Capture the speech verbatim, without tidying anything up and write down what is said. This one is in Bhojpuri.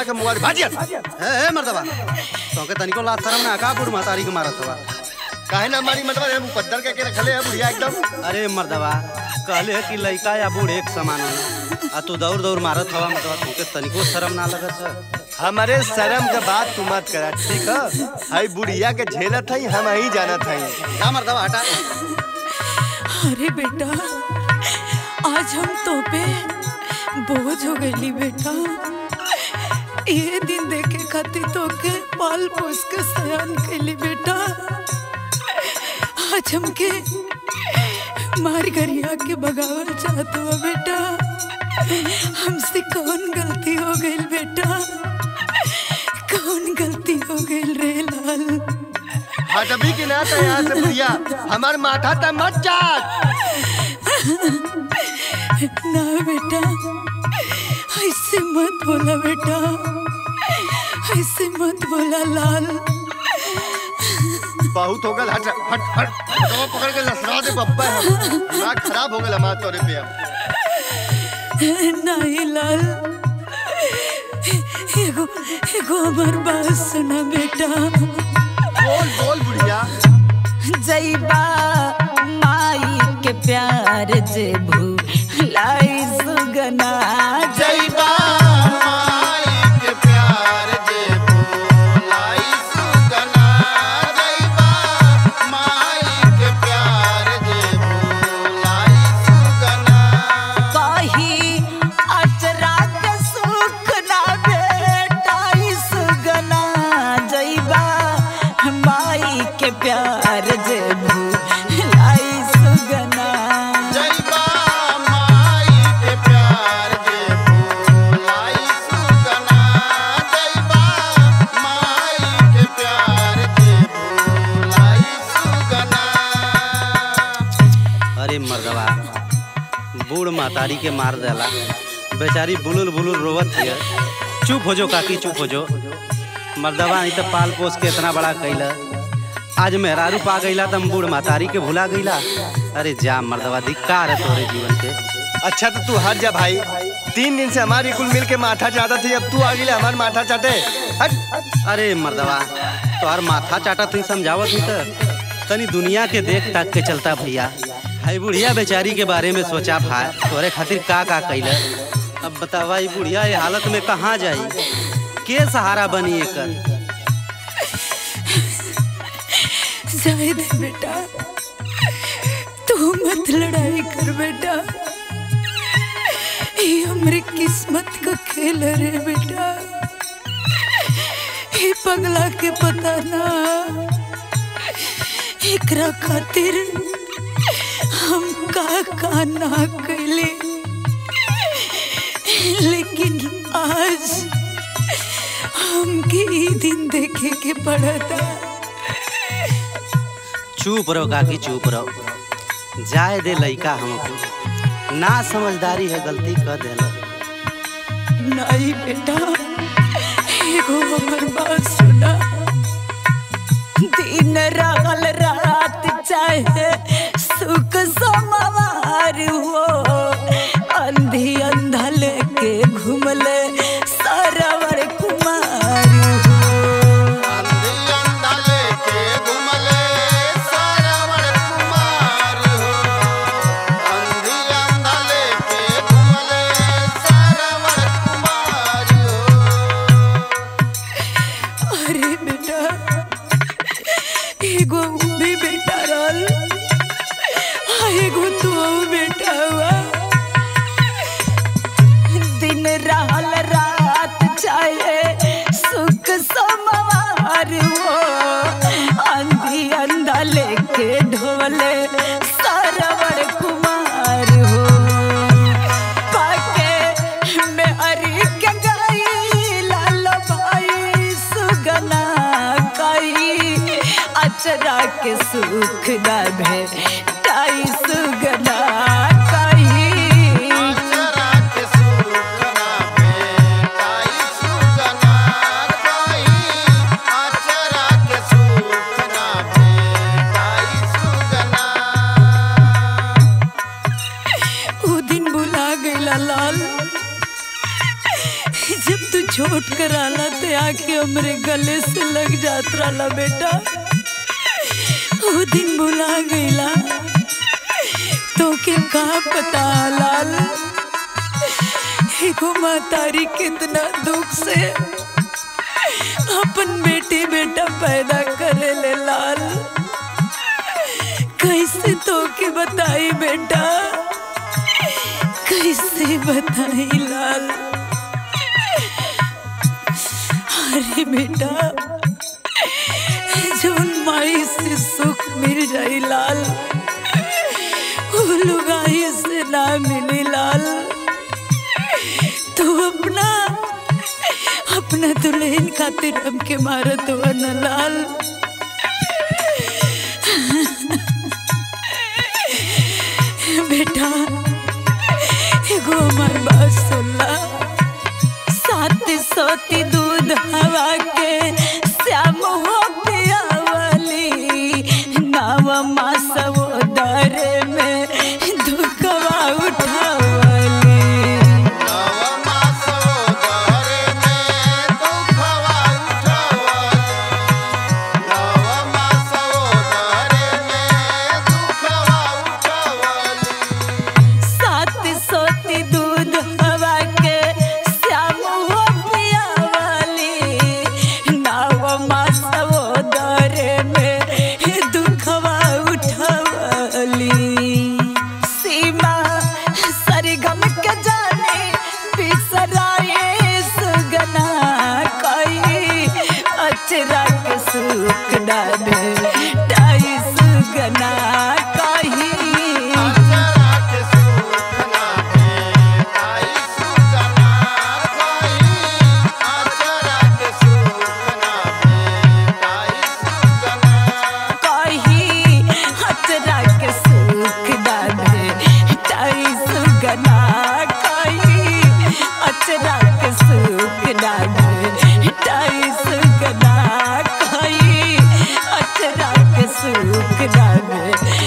मार के मुआ भाजिया ए ए मर्दवा तो के तनिको लात शरम ना का बूढ़ महतारी के मारत हवा काहे ना मारी मतलब है मुकद्दर के के रखले है बुढ़िया एकदम। अरे मर्दवा कहले कि लइका या बूढ़ एक समान हो आ तू दौड़ दौड़ मारत हवा मर्दवा तुके तनिको शरम ना लगत है। हमारे शर्म के बात तू मत करा ठीक है। हाई बुढ़िया के झेलत है हम ही जानत है का मर्दवा हटा। अरे बेटा आज हम तो पे बोझ हो गई बेटा। ये दिन देखे खातिर तो के पाल पोस के सयान कैली बेटा। आज हमके मार गरिया के बगावल चाहत हुआ बेटा। हमसे कौन गलती हो गई बेटा, कौन गलती हो गई रे लाल। हटबी की ना तो यहाँ से बुढ़िया हमार माथा तक मत चाट। ना बेटा ऐसे मत बोला बेटा, ऐसे मत बोला लाल। बहुत हो गल हट हट हट तो पकड़ के लसरा दे बब्बा है दिमाग खराब हो गया हमार तोरे पे अब। नहीं लाल एगो एगो हमार बात सुना बेटा। बोल बोल बुढ़िया। जैबा माई के प्यार जे भूलाई सुगना। जैबा माई के प्यार जे भूलाई सुगना। जैबा माई के प्यार जे भूलाई सुगना। कही अचरा के सुख ना बेटा सुगना। जैबा माई के प्यार जे भूलाई सुगना। जैबा माई के प्यार जे भूलाई सुगना। जैबा माई के प्यार जे भूलाई सुगना। अरे मर्दवा बूढ़ महतारी के मार देला बेचारी बुलुल बुलुल रोवत है। चुप हो जो काकी चुप हो जो। मर्दवा नहीं तो पाल पोस के इतना बड़ा कैला आज मेहरारू पा गईला तम बूढ़ महतारी के भुला गईला। अरे जा मर्दवा धिक्कार है तोरे जीवन के। अच्छा तो तू हट जा भाई। तीन दिन से हमारी कुल मिल के माथा चाटा थी अब तू आ गई हमार माथा चाटे हट। अरे मर्दवा तो हर माथा चाटा तुम समझावत ही तो तनी दुनिया के देख ताक के चलता भैया। हाई बुढ़िया बेचारी के बारे में सोचा भाई तोरे खातिर का का कैला। अब बतावा ये बुढ़िया ये हालत में कहाँ जाई, के सहारा बनी एकर। जाए दे बेटा, तू मत लड़ाई कर बेटा। ये हमरे किस्मत का खेल है रे बेटा। ये पगला के पता ना एकरा खातिर हम का का ना कैले, लेकिन आज हमके ये दिन देखे के पड़ा था। चुप रहो काकी चुप रहो। जाए दे लइका हमको ना समझदारी है गलती कर देला। नहीं बेटा एगो हमर बात सुना। दिन रहल रात चाहे सुख समावार हो। अंधी अंधा लेके घूमले सरवर कुमार हो। अंधी अंधा लेके घूमले सरवर कुमार हो। अंधी अंधा लेके घूमले सरवर कुमार हो। अरे बेटा एगो भी बेटा रहल, एगो तू बेटा हुआ। दिन रहल रात चाहे सुख समावार हो। अंधी अंधा लेके ढोले सरवर कुमार हो। पाके में हरी के गई लाल भाई सुगना। कई अचरा के सुख ना भेटाई सुगना। कई अचरा के सुख ना भेटाई सुगना। कई अचरा के सुख ना भेटाई सुगना। वो दिन भुला गईला लाल जब तू छोट छुटकराला ते आके हमरे गले से लग जात रहा बेटा। वो दिन भुला गईला तो के का पता लाल, एगो मातारी कितना दुख से अपन बेटी बेटा पैदा करे ले लाल। कैसे तो के बताई बेटा, कैसे बताई लाल। अरे बेटा जौन माई से सुख मिल जाई लाल, वो लुगाई से ना मिली लाल। तो अपना अपना दुल्हन खातिर हमके मारत हुआ न लाल। बेटा एगो हमार बात सुनला, साथ सोती दूध हवा के श्याम हो पियावली, नाव मासवो दरे में दुखवा उठावली। साथ सोती दूध हवा के श्याम हो पियावली, नाव मासवो दरे में दुखवा उठावली। सीमा सरगम के जाने बिसराए सुगना, कोई अचरा के सुख डाले डाई सुगना कही। कही अचरा के सुख डाले डाई सुगना, कही अचरा के सुख डाले डाई सुगना, कही अचरा के सुख डाले